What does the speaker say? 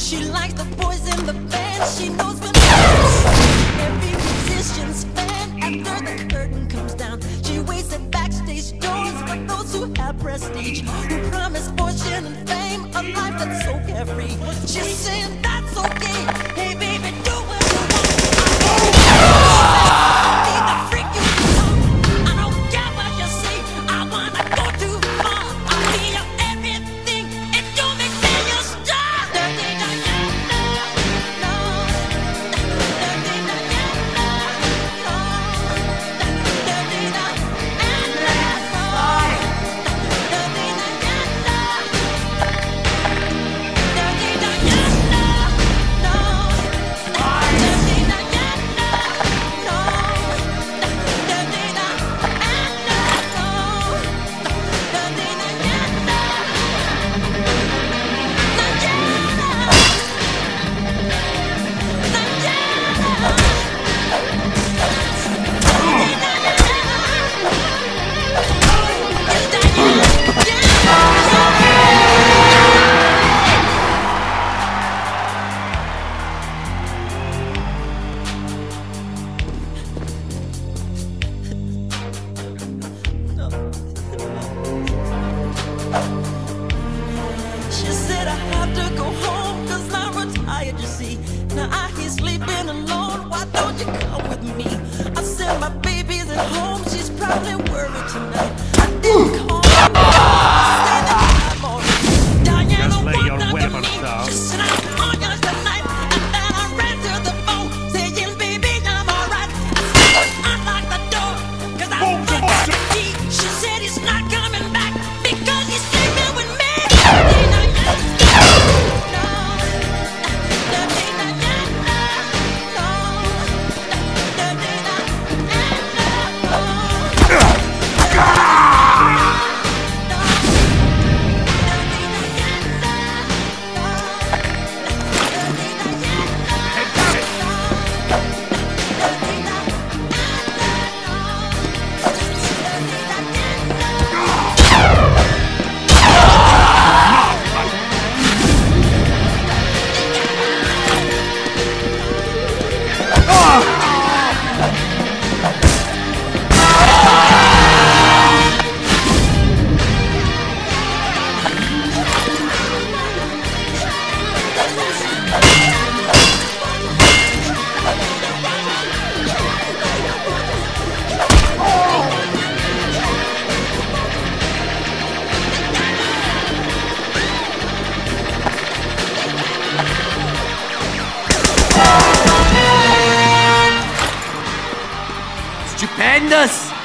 She likes the boys in the band. She knows when every musician's fan. After the curtain comes down, she waits at backstage doors for those who have prestige, who promise fortune and fame, a life that's so carefree. She's saying that's okay. Hey baby, do what you want. Be the freak you become. I don't care what you say. I wanna go too far. I'll be your everything if you make me your star. She said I have to go home, 'cause I'm retired, you see. Now I hear sleeping alone, why don't you come with me? I said my baby's at home, she's probably worried tonight. I didn't call her, I said that I'm alright. Diana Just lay your walked up to weapons me, down. she said I'm on yours tonight. And then I ran to the phone, saying baby I'm alright. I said unlock the door, 'cause I got the key. She said he's not coming back, because he's sleeping with me. Stupendous!